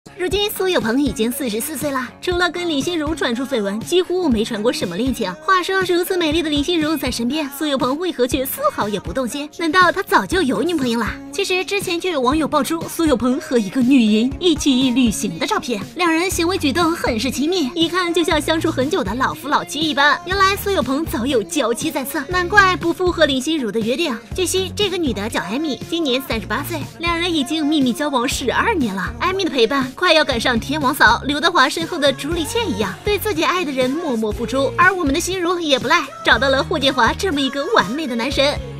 如今苏有朋已经44岁了，除了跟林心如传出绯闻，几乎没传过什么恋情。话说如此美丽的林心如在身边，苏有朋为何却丝毫也不动心？难道他早就有女朋友了？其实之前就有网友爆出苏有朋和一个女人一起旅行的照片，两人行为举动很是亲密，一看就像相处很久的老夫老妻一般。原来苏有朋早有娇妻在侧，难怪不符合林心如的约定。据悉，这个女的叫艾米，今年38岁，两人已经秘密交往12年了。艾米的陪伴快要赶上天王嫂刘德华身后的朱丽倩一样，对自己爱的人默默付出。而我们的心如也不赖，找到了霍建华这么一个完美的男神。